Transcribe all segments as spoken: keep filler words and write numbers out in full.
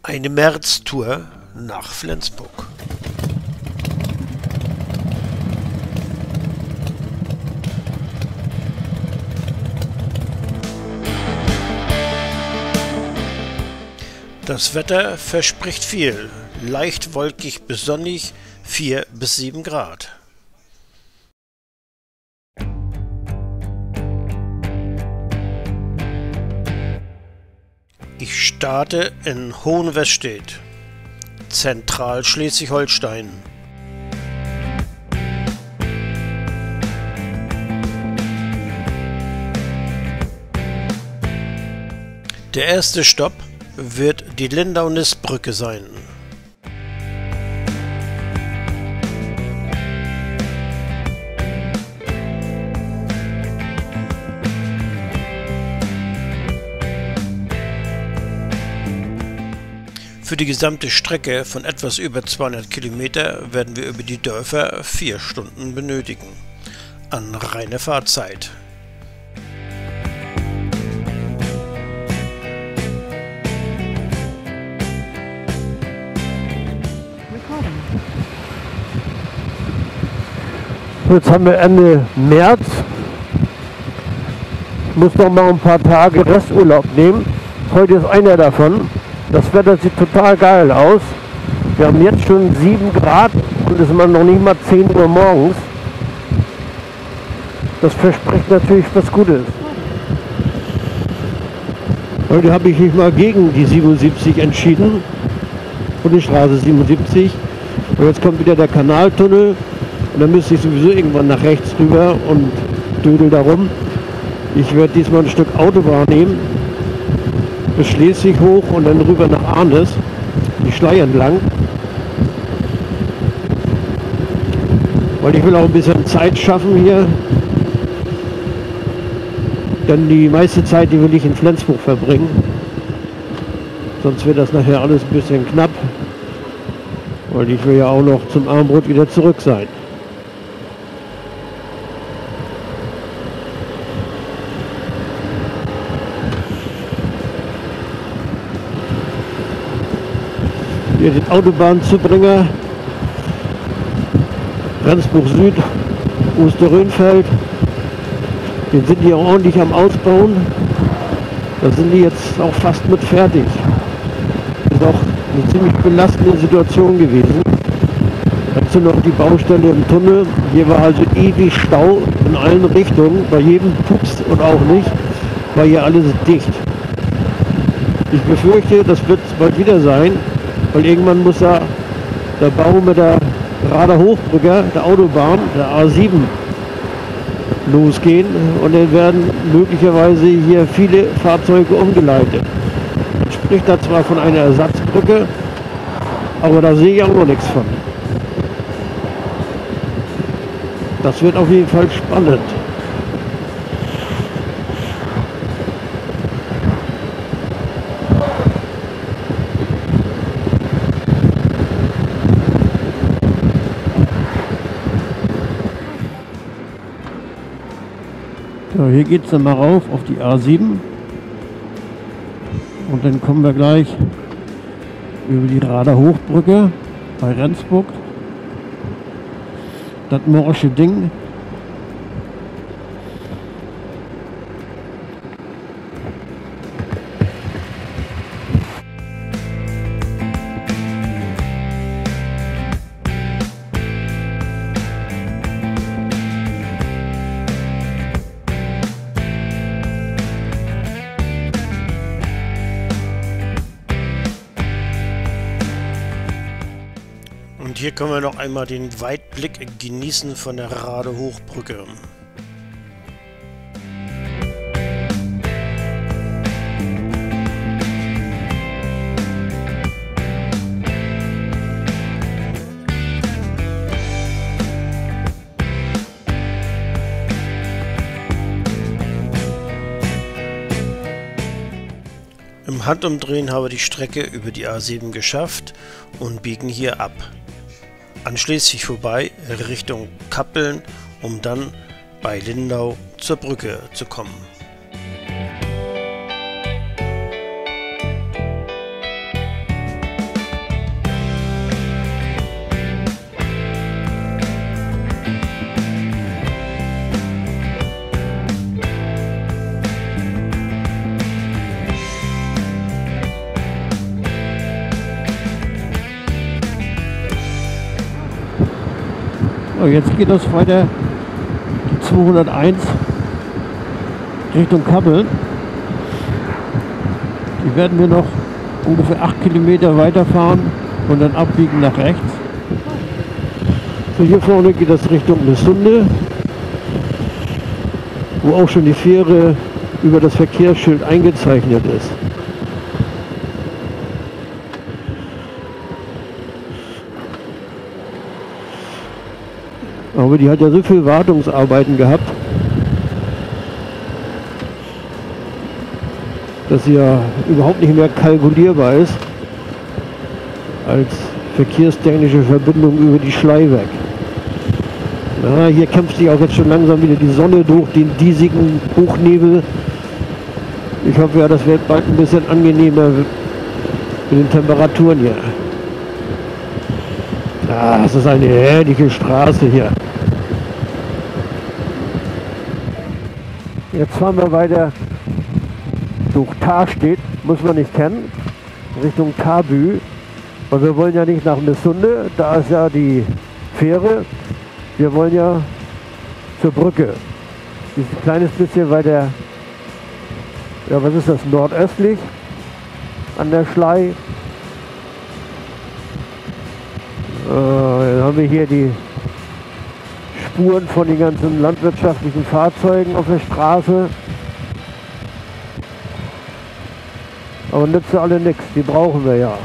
Eine Märztour nach Flensburg. Das Wetter verspricht viel, leicht wolkig bis sonnig, vier bis sieben Grad. Ich starte in Hohenwestedt, Zentralschleswig-Holstein. Der erste Stopp wird die Lindau-Nist-Brücke sein. Für die gesamte Strecke von etwas über zweihundert Kilometer werden wir über die Dörfer vier Stunden benötigen, an reiner Fahrzeit. Jetzt haben wir Ende März. Ich muss noch mal ein paar Tage Resturlaub nehmen. Heute ist einer davon. Das Wetter sieht total geil aus. Wir haben jetzt schon sieben Grad und es ist noch nicht mal zehn Uhr morgens. Das verspricht natürlich was Gutes. Heute habe ich mich mal gegen die siebenundsiebzig entschieden. Und die Straße siebenundsiebzig. Und jetzt kommt wieder der Kanaltunnel. Und dann müsste ich sowieso irgendwann nach rechts rüber und dödel darum. Ich werde diesmal ein Stück Autobahn nehmen. Bis Schleswig hoch und dann rüber nach Arnes, die Schlei entlang. Weil ich will auch ein bisschen Zeit schaffen hier. Denn die meiste Zeit, die will ich in Flensburg verbringen. Sonst wird das nachher alles ein bisschen knapp. Weil ich will ja auch noch zum Abendbrot wieder zurück sein. Hier den Autobahnzubringer, Rendsburg Süd, Osterrönfeld. Den sind die auch ordentlich am Ausbauen. Da sind die jetzt auch fast mit fertig. Das ist auch eine ziemlich belastende Situation gewesen. Dazu noch die Baustelle im Tunnel. Hier war also ewig Stau in allen Richtungen. Bei jedem Pups und auch nicht, war hier alles dicht. Ich befürchte, das wird bald wieder sein. Weil irgendwann muss da der Bau mit der Rader Hochbrücke, der Autobahn, der A sieben, losgehen. Und dann werden möglicherweise hier viele Fahrzeuge umgeleitet. Man spricht da zwar von einer Ersatzbrücke, aber da sehe ich auch noch nichts von. Das wird auf jeden Fall spannend. So, hier geht es dann mal rauf auf die A sieben und dann kommen wir gleich über die Rader Hochbrücke bei Rendsburg. Das morsche Ding. Und hier können wir noch einmal den Weitblick genießen von der Rader Hochbrücke. Im Handumdrehen habe ich die Strecke über die A sieben geschafft und biegen hier ab. An Schleswig vorbei Richtung Kappeln, um dann bei Lindau zur Brücke zu kommen. So, jetzt geht es weiter die zweihunderteins Richtung Kappeln. Die werden wir noch ungefähr acht Kilometer weiterfahren und dann abbiegen nach rechts. So, hier vorne geht es Richtung Missunde, wo auch schon die Fähre über das Verkehrsschild eingezeichnet ist. Aber die hat ja so viel Wartungsarbeiten gehabt, dass sie ja überhaupt nicht mehr kalkulierbar ist als verkehrstechnische Verbindung über die Schlei weg. Na, hier kämpft sich auch jetzt schon langsam wieder die Sonne durch den diesigen Hochnebel. Ich hoffe ja, das wird bald ein bisschen angenehmer mit den Temperaturen hier. Ah, das ist eine herrliche Straße hier. Jetzt fahren wir weiter durch Tarstedt, muss man nicht kennen, Richtung Tabü. Und wir wollen ja nicht nach Missunde, da ist ja die Fähre. Wir wollen ja zur Brücke. Die ist ein kleines bisschen weiter, ja, was ist das, nordöstlich an der Schlei. Äh, dann haben wir hier die Spuren von den ganzen landwirtschaftlichen Fahrzeugen auf der Straße. Aber nützt alle nichts, die brauchen wir ja.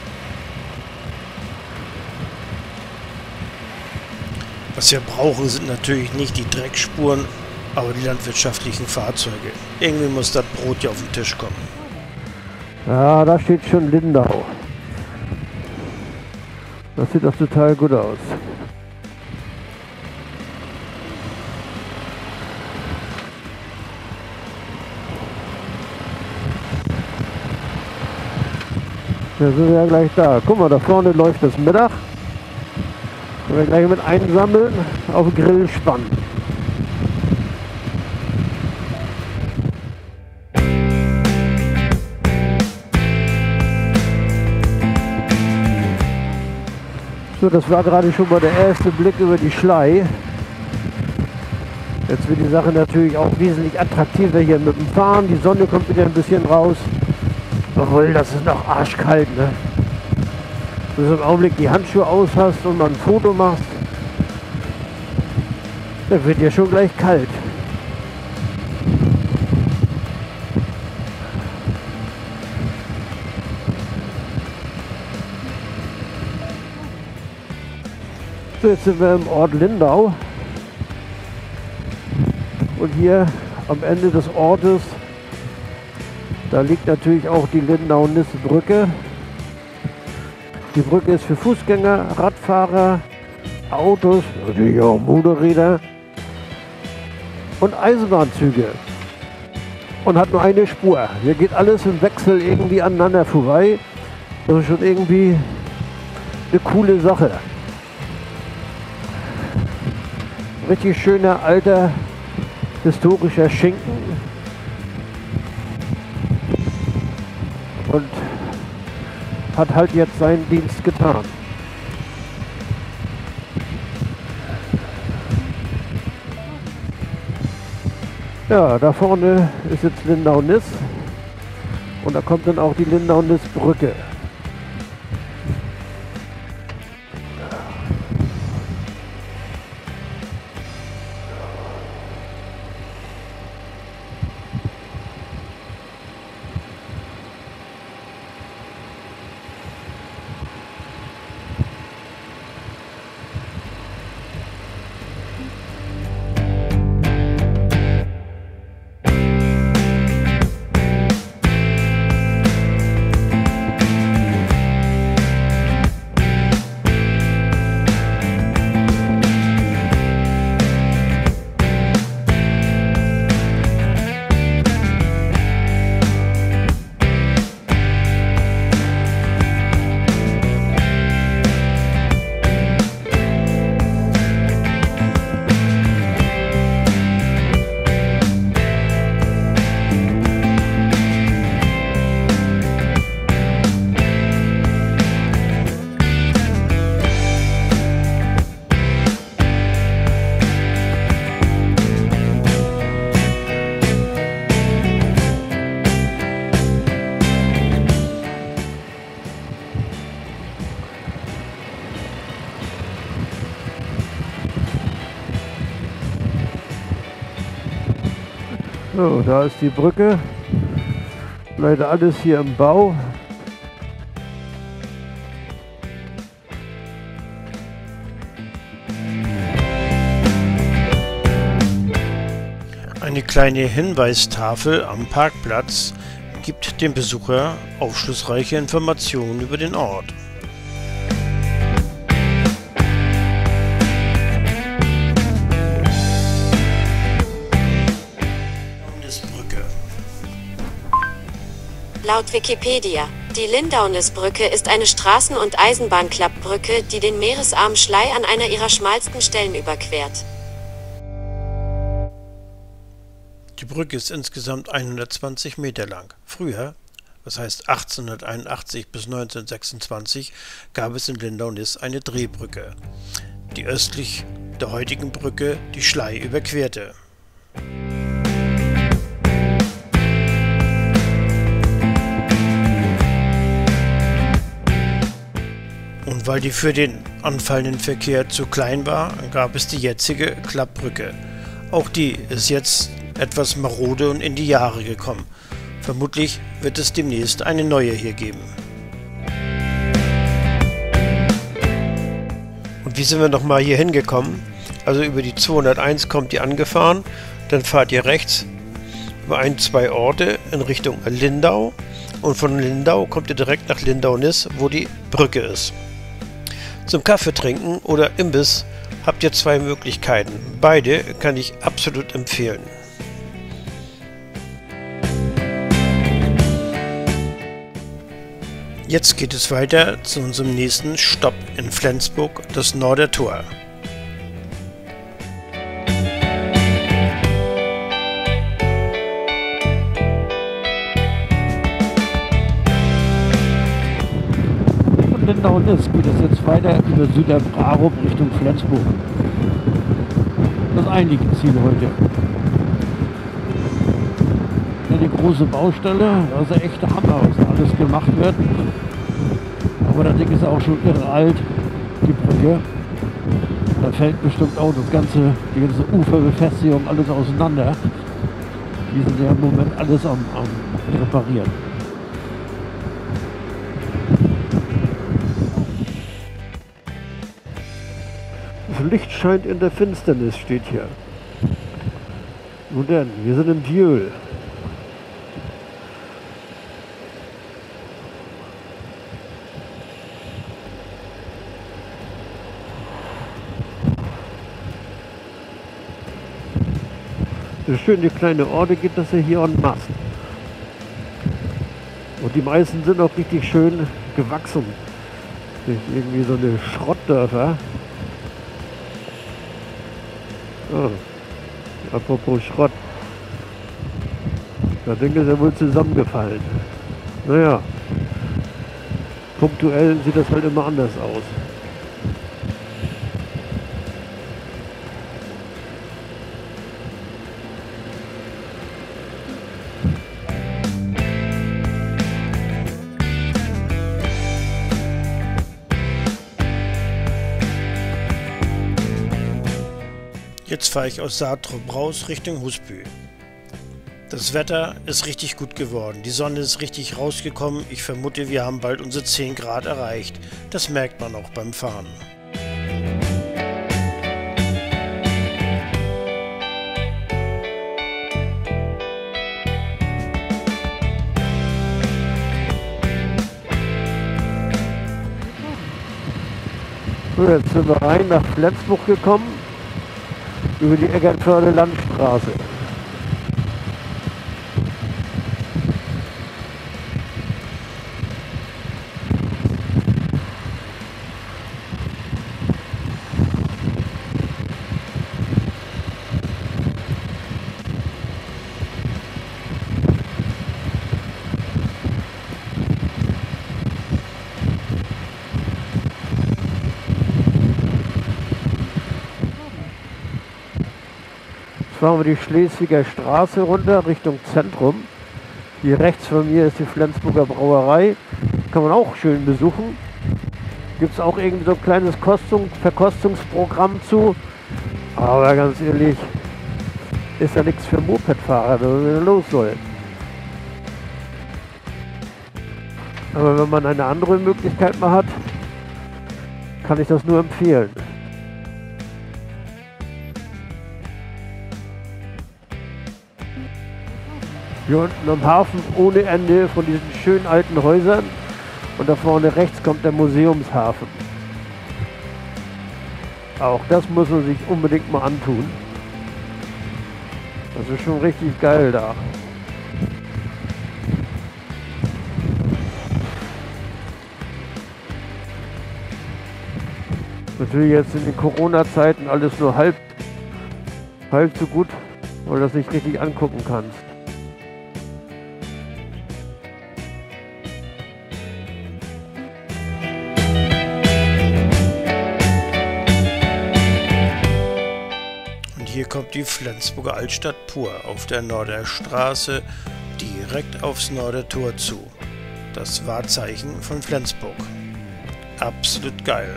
Was wir brauchen, sind natürlich nicht die Dreckspuren, aber die landwirtschaftlichen Fahrzeuge. Irgendwie muss das Brot ja auf den Tisch kommen. Ja, da steht schon Lindau. Das sieht doch total gut aus. Da sind wir ja gleich da. Guck mal, da vorne läuft das Mittag. Können wir gleich mit einsammeln, auf den Grill spannen. So, das war gerade schon mal der erste Blick über die Schlei. Jetzt wird die Sache natürlich auch wesentlich attraktiver hier mit dem Fahren. Die Sonne kommt wieder ein bisschen raus. Obwohl, das ist noch arschkalt, ne? Wenn du im Augenblick die Handschuhe aus hast und mal ein Foto machst, dann wird dir schon gleich kalt. So, jetzt sind wir im Ort Lindau. Und hier am Ende des Ortes, da liegt natürlich auch die Lindau-Nisse-Brücke. Die Brücke ist für Fußgänger, Radfahrer, Autos, natürlich auch Motorräder und Eisenbahnzüge. Und hat nur eine Spur. Hier geht alles im Wechsel irgendwie aneinander vorbei. Das ist schon irgendwie eine coole Sache. Richtig schöner, alter, historischer Schinken. Und hat halt jetzt seinen Dienst getan. Ja, da vorne ist jetzt Lindau-Niss und da kommt dann auch die Lindau-Niss-Brücke. So, da ist die Brücke. Leider alles hier im Bau. Eine kleine Hinweistafel am Parkplatz gibt dem Besucher aufschlussreiche Informationen über den Ort. Lindaunisbrücke. Laut Wikipedia, die Lindaunisbrücke ist eine Straßen- und Eisenbahnklappbrücke, die den meeresarmen Schlei an einer ihrer schmalsten Stellen überquert. Die Brücke ist insgesamt hundertzwanzig Meter lang. Früher, das heißt achtzehnhunderteinundachtzig bis neunzehnhundertsechsundzwanzig, gab es in Lindau-Niss eine Drehbrücke, die östlich der heutigen Brücke die Schlei überquerte. Und weil die für den anfallenden Verkehr zu klein war, gab es die jetzige Klappbrücke. Auch die ist jetzt etwas marode und in die Jahre gekommen. Vermutlich wird es demnächst eine neue hier geben. Und wie sind wir nochmal hier hingekommen? Also über die zweihunderteins kommt ihr angefahren, dann fahrt ihr rechts über ein, zwei Orte in Richtung Lindau und von Lindau kommt ihr direkt nach Lindau-Niss, wo die Brücke ist. Zum Kaffee trinken oder Imbiss habt ihr zwei Möglichkeiten. Beide kann ich absolut empfehlen. Jetzt geht es weiter zu unserem nächsten Stopp in Flensburg, das Nordertor. Von Lindau-Niss geht es jetzt weiter über Süderbrarup Richtung Flensburg. Das eigentliche Ziel heute. Eine große Baustelle, das ist ein echter Hammer, was da alles gemacht wird. Aber das Ding ist auch schon irre alt, die Brücke. Da fällt bestimmt auch das ganze, die ganze Uferbefestigung alles auseinander. Die sind ja im Moment alles am, am Reparieren. Das Licht scheint in der Finsternis, steht hier. Nun denn, wir sind in Diehl. So schön die kleine Orte gibt es ja hier en masse. Und die meisten sind auch richtig schön gewachsen. Nicht irgendwie so eine Schrottdörfer. Oh, apropos Schrott. Das Ding ist ja wohl zusammengefallen. Naja, punktuell sieht das halt immer anders aus. Jetzt fahre ich aus Saatrup raus Richtung Husby. Das Wetter ist richtig gut geworden. Die Sonne ist richtig rausgekommen. Ich vermute, wir haben bald unsere zehn Grad erreicht. Das merkt man auch beim Fahren. So, jetzt sind wir rein nach Flensburg gekommen. Über die Eckernförde Landstraße. Jetzt fahren wir die Schleswiger Straße runter Richtung Zentrum. Hier rechts von mir ist die Flensburger Brauerei. Kann man auch schön besuchen. Gibt es auch irgendwie so ein kleines Kostung, Verkostungsprogramm zu. Aber ganz ehrlich, ist ja nichts für Mopedfahrer, wenn er los soll. Aber wenn man eine andere Möglichkeit mal hat, kann ich das nur empfehlen. Hier unten am Hafen ohne Ende von diesen schönen alten Häusern und da vorne rechts kommt der Museumshafen. Auch das muss man sich unbedingt mal antun. Das ist schon richtig geil da. Natürlich jetzt in den Corona-Zeiten alles nur halb, halb so gut, weil du das nicht richtig angucken kannst. Und hier kommt die Flensburger Altstadt pur auf der Norderstraße direkt aufs Nordertor zu. Das Wahrzeichen von Flensburg. Absolut geil.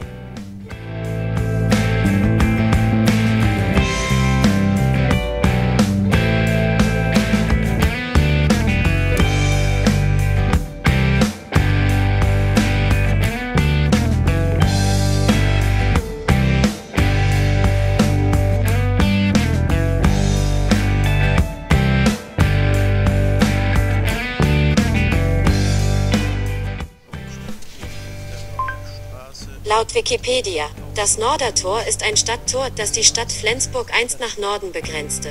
Laut Wikipedia, das Nordertor ist ein Stadttor, das die Stadt Flensburg einst nach Norden begrenzte.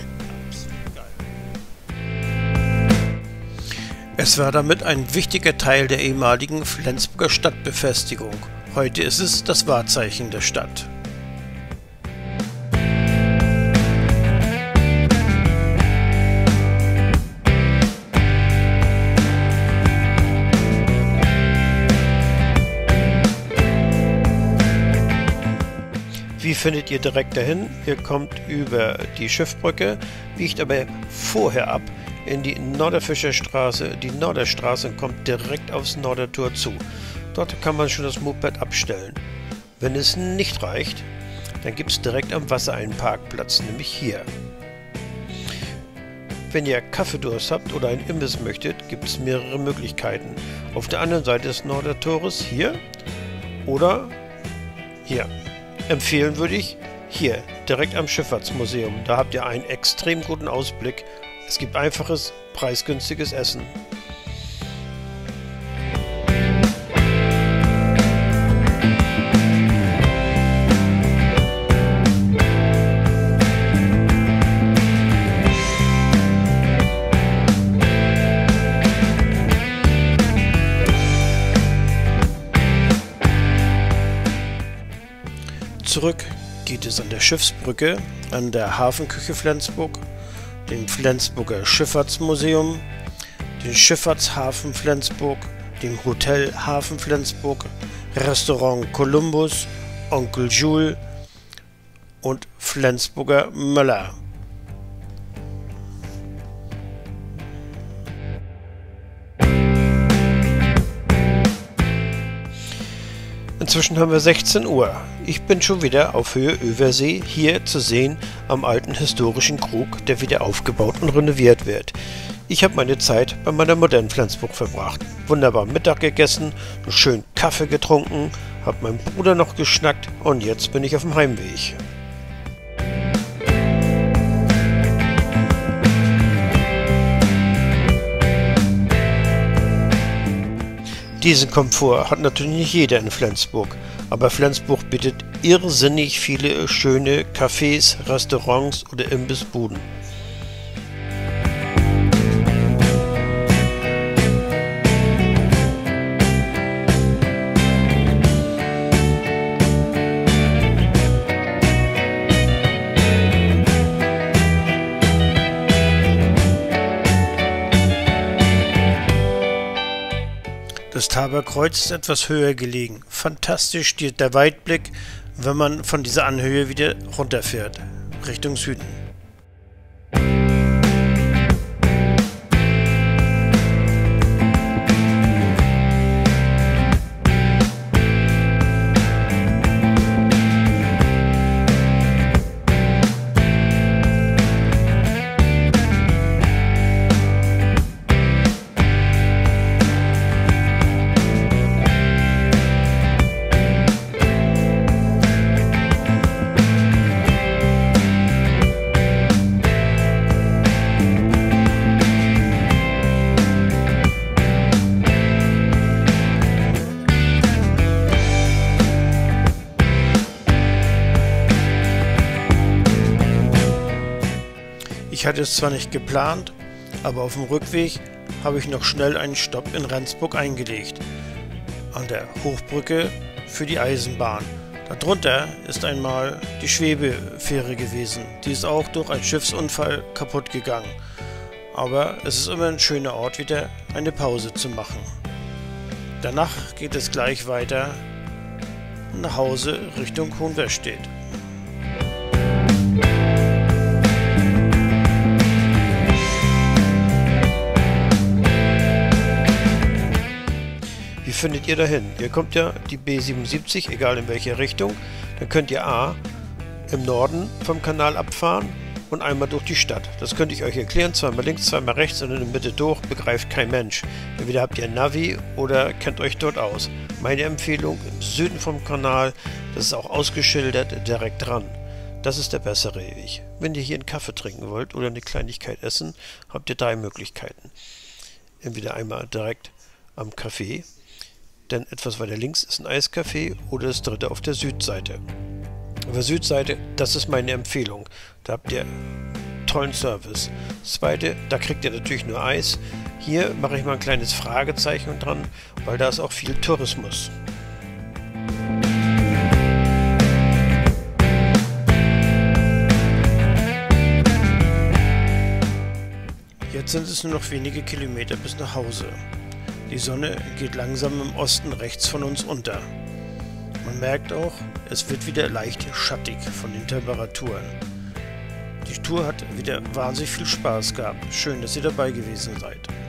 Es war damit ein wichtiger Teil der ehemaligen Flensburger Stadtbefestigung. Heute ist es das Wahrzeichen der Stadt. Wie findet ihr direkt dahin? Ihr kommt über die Schiffbrücke, biegt aber vorher ab in die Norderfischer Straße. Die Norderstraße kommt direkt aufs Nordertor zu. Dort kann man schon das Moped abstellen. Wenn es nicht reicht, dann gibt es direkt am Wasser einen Parkplatz, nämlich hier. Wenn ihr Kaffeedurst habt oder einen Imbiss möchtet, gibt es mehrere Möglichkeiten. Auf der anderen Seite des Nordertores hier oder hier. Empfehlen würde ich hier, direkt am Schifffahrtsmuseum. Da habt ihr einen extrem guten Ausblick. Es gibt einfaches, preisgünstiges Essen. Zurück geht es an der Schiffsbrücke, an der Hafenküche Flensburg, dem Flensburger Schifffahrtsmuseum, den Schifffahrtshafen Flensburg, dem Hotel Hafen Flensburg, Restaurant Columbus, Onkel Jules und Flensburger Möller. Inzwischen haben wir sechzehn Uhr. Ich bin schon wieder auf Höhe Översee, hier zu sehen am alten historischen Krug, der wieder aufgebaut und renoviert wird. Ich habe meine Zeit bei meiner modernen Flensburg verbracht. Wunderbar Mittag gegessen, einen schönen Kaffee getrunken, habe meinen Bruder noch geschnackt und jetzt bin ich auf dem Heimweg. Diesen Komfort hat natürlich nicht jeder in Flensburg, aber Flensburg bietet irrsinnig viele schöne Cafés, Restaurants oder Imbissbuden. Das Taberkreuz ist etwas höher gelegen. Fantastisch der Weitblick, wenn man von dieser Anhöhe wieder runterfährt, Richtung Süden. Ich hatte es zwar nicht geplant, aber auf dem Rückweg habe ich noch schnell einen Stopp in Rendsburg eingelegt, an der Hochbrücke für die Eisenbahn. Darunter ist einmal die Schwebefähre gewesen, die ist auch durch einen Schiffsunfall kaputt gegangen. Aber es ist immer ein schöner Ort, wieder eine Pause zu machen. Danach geht es gleich weiter nach Hause Richtung Hohenwestedt. Wie findet ihr dahin? Ihr kommt ja die B siebenundsiebzig, egal in welche Richtung. Dann könnt ihr A im Norden vom Kanal abfahren und einmal durch die Stadt. Das könnte ich euch erklären, zweimal links, zweimal rechts und in der Mitte durch, begreift kein Mensch. Entweder habt ihr ein Navi oder kennt euch dort aus. Meine Empfehlung, im Süden vom Kanal, das ist auch ausgeschildert, direkt dran. Das ist der bessere Weg. Wenn ihr hier einen Kaffee trinken wollt oder eine Kleinigkeit essen, habt ihr drei Möglichkeiten. Entweder einmal direkt am Café, denn etwas weiter links ist ein Eiscafé, oder das dritte auf der Südseite. Auf der Südseite, das ist meine Empfehlung. Da habt ihr tollen Service. Das zweite, da kriegt ihr natürlich nur Eis. Hier mache ich mal ein kleines Fragezeichen dran, weil da ist auch viel Tourismus. Jetzt sind es nur noch wenige Kilometer bis nach Hause. Die Sonne geht langsam im Osten rechts von uns unter. Man merkt auch, es wird wieder leicht schattig von den Temperaturen. Die Tour hat wieder wahnsinnig viel Spaß gehabt. Schön, dass ihr dabei gewesen seid.